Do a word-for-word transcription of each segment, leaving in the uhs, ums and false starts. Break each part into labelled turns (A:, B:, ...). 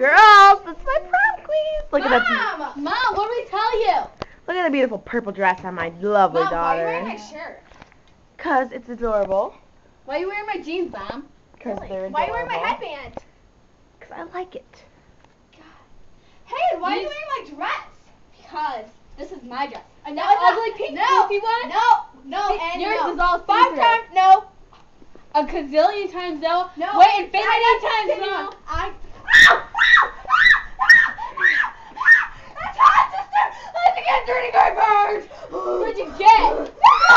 A: Girls, that's my prom queen. Look
B: Mom!
A: at that.
B: Mom, what did we tell you?
A: Look at the beautiful purple dress on my lovely
B: Mom,
A: daughter.
B: why are you wearing my shirt?
A: Cause it's adorable.
B: Why are you wearing my jeans, Mom?
A: Cause they're adorable.
B: Why are you wearing my headband?
A: Cause I like it.
B: Hey, why
C: You
B: are you wearing my dress?
C: Because this is my dress.
B: Uh, no,
C: That
B: it's
C: ugly
B: not.
C: pink
B: No,
C: goofy one?
B: No, no,
C: See,
B: and
C: yours
B: no.
C: is all
B: Five
C: see-through.
B: times, no.
C: A gazillion times no.
B: No.
C: Wait, infinity
B: I-
C: times
B: I-
C: no.
B: I. That's hot, sister. Let's get dirty guy bird.
C: What'd you get?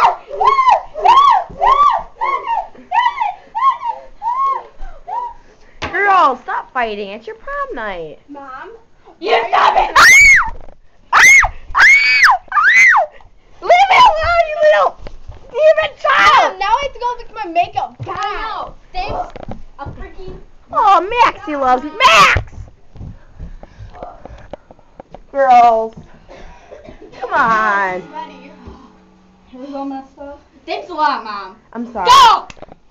A: Girls, stop fighting. It's your prom night.
B: Mom.
C: You stop it!
A: Leave me alone, you little demon child!
B: Mom, now I have to go fix my makeup. God.
C: I know. Thanks. A freaking.
A: Oh, Maxie loves Max! Girls, come on.
B: Ready.
C: It was all messed up. Thanks a lot, Mom.
A: I'm sorry.
C: Go!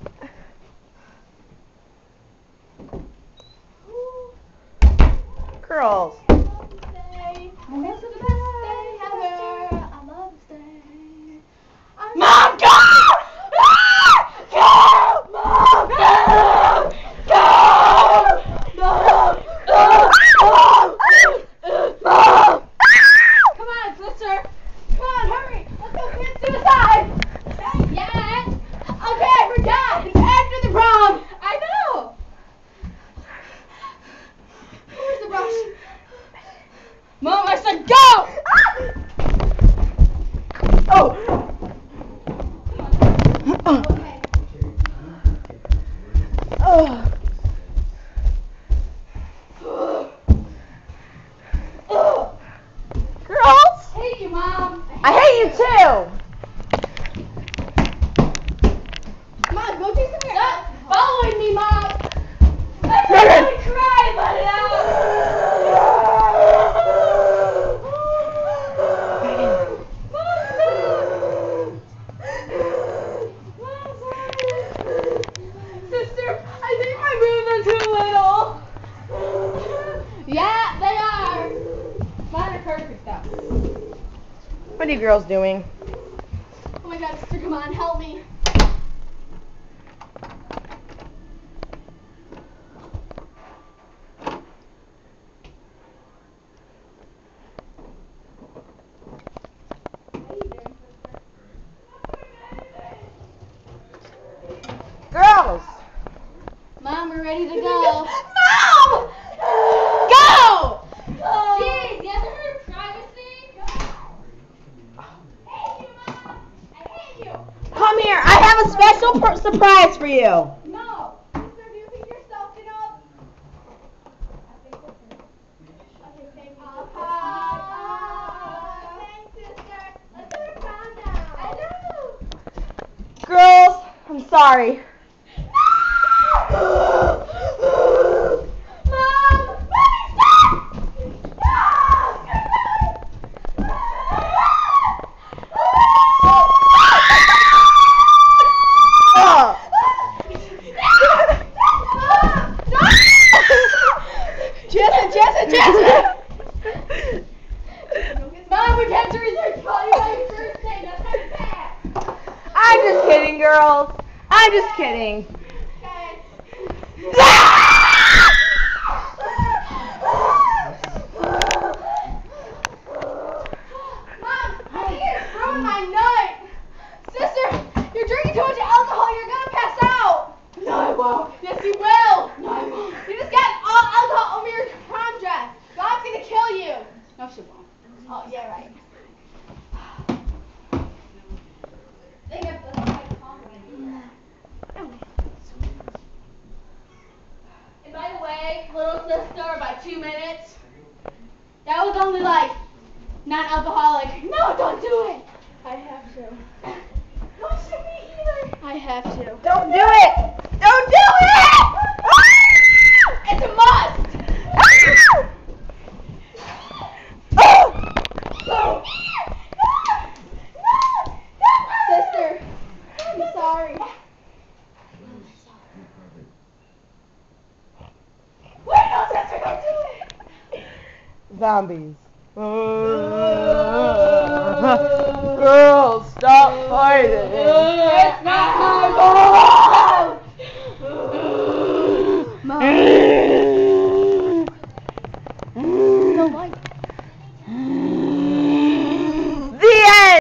A: Girls.
B: Stay. This is the best day ever. I love this day. I'm
C: Mom, go! Ah! Go! Mom, go! Go! Mom! Mom! Mom! Come on, sister.
B: Come on, hurry. Let's go commit suicide.
C: Yes.
B: Okay, we're done. It's after the prom.
C: I know.
B: Where's the brush?
C: Mom, I said go!
A: Oh!
B: Okay.
A: Oh. Girls,
C: Hate you, Mom.
A: I hate you too.
B: Come on, go take some hair.
C: Stop following me, Mom. I
A: Megan.
C: really cried, let it out. Sister, I think my boobs are too little. Yeah, they are. Mine are perfect though.
A: What are you girls doing?
B: Oh my God, sister, come on, help me.
A: Girls!
C: Mom, we're ready to go.
B: Mom!
C: Go! Jeez, you ever heard of privacy?
B: I hate you, Mom. I hate you.
A: Come here, I have a special per- surprise for you.
B: No. Sister, do you think you're soft enough? Okay, thank you. Uh, thanks, sister. Let's go to prom now. I know.
A: Girls, I'm sorry.
B: Mom! Mommy, stop!
A: Oh.
B: Jasmine, Jasmine, Jasmine! Mom, we have to research call you on your first day. That's how you pass.
A: I'm just kidding, girls. I'm just kidding.
B: Okay. Mom, I think you're ruining my night. Sister, you're drinking too much alcohol. You're gonna pass out.
C: No, I won't.
B: Yes, you will.
C: No, I won't.
B: You just got all alcohol over your prom dress. God's gonna kill you.
C: No, she won't.
B: Oh, yeah, right. They have the
C: And by the way, little sister, about two minutes. That was only like non-alcoholic. No, don't do it.
B: I have to.
C: Don't shoot me either.
B: I have to.
A: Don't do it! Don't do it!
B: It's a must. Sister, I'm sorry.
C: Wait, no, sister, don't do it.
A: zombies. Girls, stop fighting.